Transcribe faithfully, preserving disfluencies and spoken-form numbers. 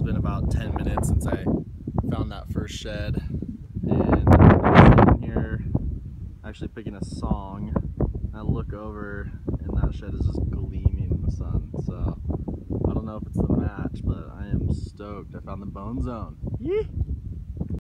been about ten minutes since I found that first shed, and I'm sitting here actually picking a song. And I look over and that shed is just gleaming in the sun, so I don't know if it's the match, but I am stoked. I found the bone zone. Yee!